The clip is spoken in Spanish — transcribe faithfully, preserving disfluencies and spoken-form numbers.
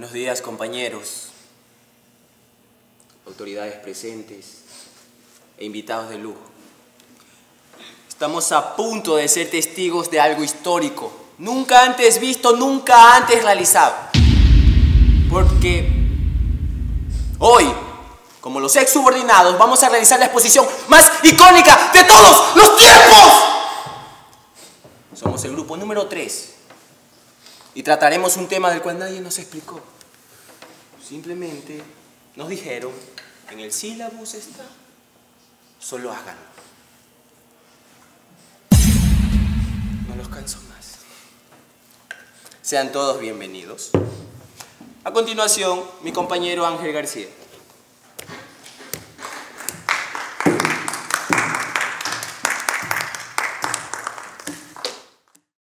Buenos días, compañeros, autoridades presentes e invitados de lujo. Estamos a punto de ser testigos de algo histórico, nunca antes visto, nunca antes realizado. Porque hoy, como los ex subordinados, vamos a realizar la exposición más icónica de todos los tiempos. Somos el grupo número tres y trataremos un tema del cual nadie nos explicó. Simplemente nos dijeron, en el sílabus está, solo háganlo. No los canso más. Sean todos bienvenidos. A continuación, mi compañero Ángel García.